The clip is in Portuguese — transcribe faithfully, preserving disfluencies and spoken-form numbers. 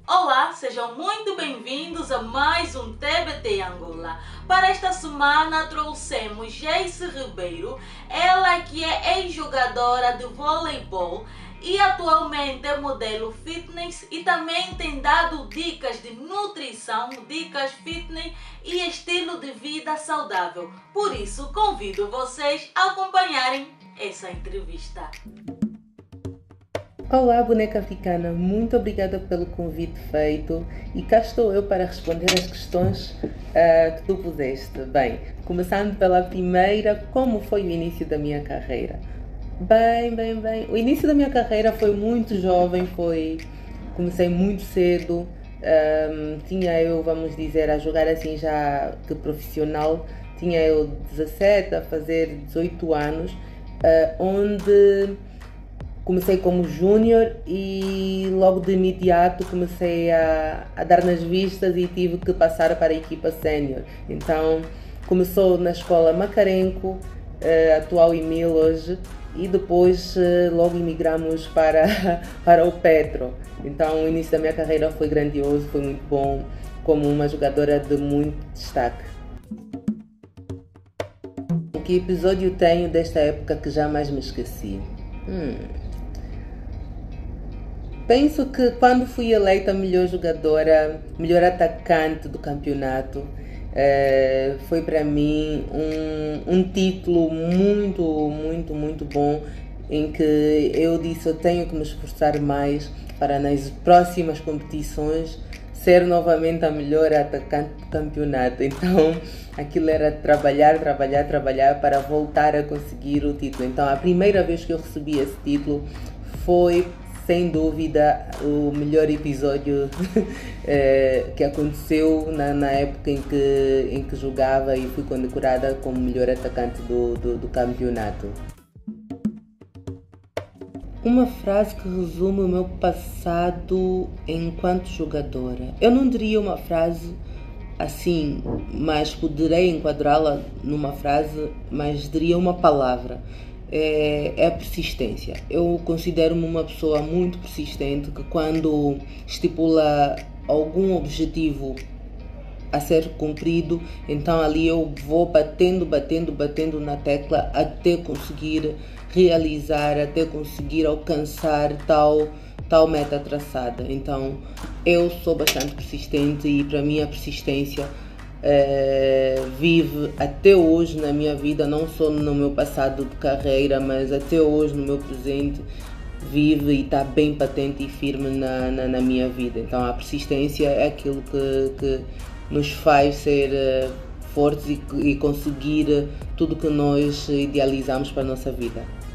Olá, sejam muito bem-vindos a mais um T B T Angola. Para esta semana trouxemos Geice Ribeiro, ela que é ex-jogadora de voleibol e atualmente é modelo fitness e também tem dado dicas de nutrição, dicas fitness e estilo de vida saudável. Por isso, convido vocês a acompanharem essa entrevista. Olá, boneca africana, muito obrigada pelo convite feito e cá estou eu para responder as questões uh, que tu puseste. Bem, começando pela primeira, como foi o início da minha carreira? Bem, bem, bem, o início da minha carreira foi muito jovem, foi, comecei muito cedo, um, tinha eu, vamos dizer, a jogar assim já que profissional, tinha eu dezassete a fazer dezoito anos, uh, onde comecei como júnior e logo de imediato comecei a, a dar nas vistas e tive que passar para a equipa sénior. Então começou na escola Macarenco, uh, atual Emil hoje, e depois uh, logo imigramos para, para o Petro. Então o início da minha carreira foi grandioso, foi muito bom, como uma jogadora de muito destaque. Que episódio tenho desta época que jamais me esqueci? Hum... Penso que quando fui eleita melhor jogadora, melhor atacante do campeonato, eh, foi para mim um, um título muito, muito, muito bom, em que eu disse eu tenho que me esforçar mais para nas próximas competições ser novamente a melhor atacante do campeonato. Então aquilo era trabalhar, trabalhar, trabalhar para voltar a conseguir o título. Então a primeira vez que eu recebi esse título foi sem dúvida o melhor episódio eh, que aconteceu na, na época em que, em que jogava e fui condecorada como melhor atacante do, do, do campeonato. Uma frase que resume o meu passado enquanto jogadora. Eu não diria uma frase assim, mas poderei enquadrá-la numa frase, mas diria uma palavra. É, é a persistência. Eu considero-me uma pessoa muito persistente que quando estipula algum objetivo a ser cumprido, então ali eu vou batendo, batendo, batendo na tecla até conseguir realizar, até conseguir alcançar tal, tal meta traçada. Então eu sou bastante persistente e para mim a persistência É, vive até hoje na minha vida, não só no meu passado de carreira, mas até hoje no meu presente, vive e está bem patente e firme na, na, na minha vida. Então a persistência é aquilo que, que nos faz ser uh, fortes e, e conseguir tudo que nós idealizamos para a nossa vida.